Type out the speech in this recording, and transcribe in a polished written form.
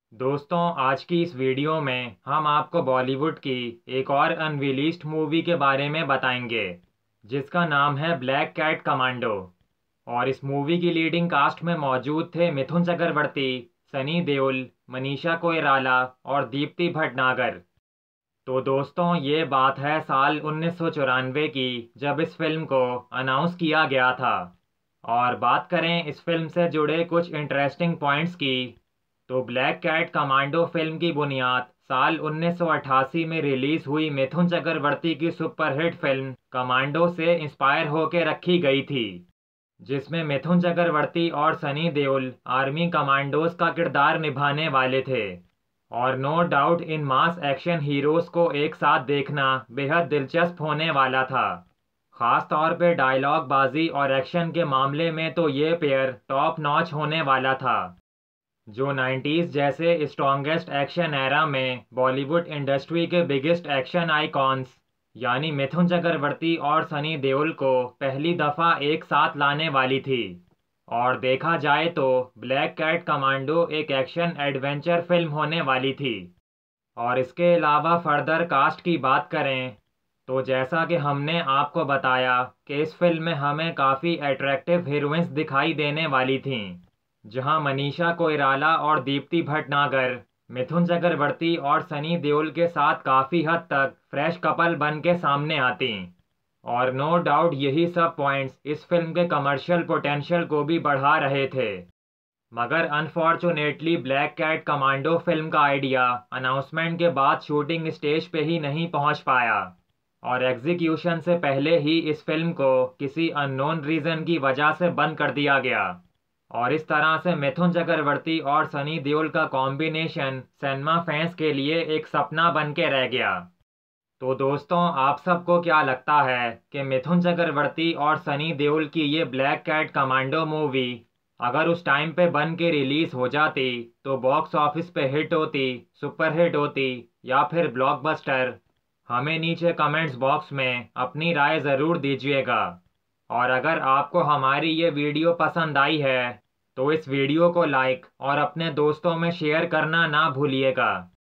दोस्तों, आज की इस वीडियो में हम आपको बॉलीवुड की एक और अनरिलीज्ड मूवी के बारे में बताएंगे जिसका नाम है ब्लैक कैट कमांडो। और इस मूवी की लीडिंग कास्ट में मौजूद थे मिथुन चक्रवर्ती, सनी देओल, मनीषा कोइराला और दीप्ति भटनागर। तो दोस्तों, ये बात है साल 1994 की, जब इस फिल्म को अनाउंस किया गया था। और बात करें इस फिल्म से जुड़े कुछ इंटरेस्टिंग पॉइंट्स की, तो ब्लैक कैट कमांडो फिल्म की बुनियाद साल 1988 में रिलीज हुई मिथुन चक्रवर्ती की सुपरहिट फिल्म कमांडो से इंस्पायर होकर रखी गई थी, जिसमें मिथुन चक्रवर्ती और सनी देओल आर्मी कमांडोज का किरदार निभाने वाले थे। और नो डाउट इन मास एक्शन हीरोज को एक साथ देखना बेहद दिलचस्प होने वाला था। खास तौर पे डायलॉग बाजी और एक्शन के मामले में तो ये पेयर टॉप नॉच होने वाला था, जो 90s जैसे स्ट्रॉन्गेस्ट एक्शन एरा में बॉलीवुड इंडस्ट्री के बिगेस्ट एक्शन आइकॉन्स यानी मिथुन चक्रवर्ती और सनी देओल को पहली दफ़ा एक साथ लाने वाली थी। और देखा जाए तो ब्लैक कैट कमांडो एक एक्शन एडवेंचर फिल्म होने वाली थी। और इसके अलावा फर्दर कास्ट की बात करें तो जैसा कि हमने आपको बताया कि इस फिल्म में हमें काफ़ी अट्रैक्टिव हीरोइंस दिखाई देने वाली थीं, जहां मनीषा कोइराला और दीप्ति भटनागर मिथुन चक्रवर्ती और सनी देओल के साथ काफ़ी हद तक फ्रेश कपल बन के सामने आती। और नो डाउट यही सब पॉइंट्स इस फिल्म के कमर्शियल पोटेंशियल को भी बढ़ा रहे थे। मगर unfortunately Black Cat Commando film का आइडिया अनाउंसमेंट के बाद शूटिंग स्टेज पे ही नहीं पहुंच पाया, और एग्जीक्यूशन से पहले ही इस फिल्म को किसी अननोन रीज़न की वजह से बंद कर दिया गया। और इस तरह से मिथुन चक्रवर्ती और सनी देओल का कॉम्बिनेशन सिनेमा फैंस के लिए एक सपना बन के रह गया। तो दोस्तों, आप सबको क्या लगता है कि मिथुन चक्रवर्ती और सनी देओल की ये ब्लैक कैट कमांडो मूवी अगर उस टाइम पे बन के रिलीज हो जाती तो बॉक्स ऑफिस पे हिट होती, सुपर हिट होती, या फिर ब्लॉकबस्टर? हमें नीचे कमेंट्स बॉक्स में अपनी राय ज़रूर दीजिएगा। और अगर आपको हमारी ये वीडियो पसंद आई है तो इस वीडियो को लाइक और अपने दोस्तों में शेयर करना ना भूलिएगा।